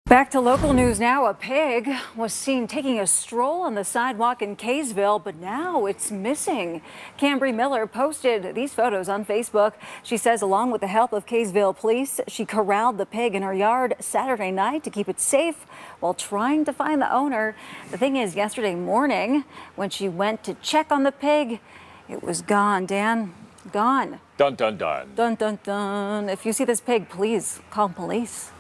Back to local news now. A pig was seen taking a stroll on the sidewalk in Kaysville, but now it's missing. Cambry Miller posted these photos on Facebook. She says along with the help of Kaysville police, she corralled the pig in her yard Saturday night to keep it safe while trying to find the owner. The thing is, yesterday morning when she went to check on the pig, it was gone. Dan, gone. Dun, dun, dun. Dun, dun, dun. If you see this pig, please call police.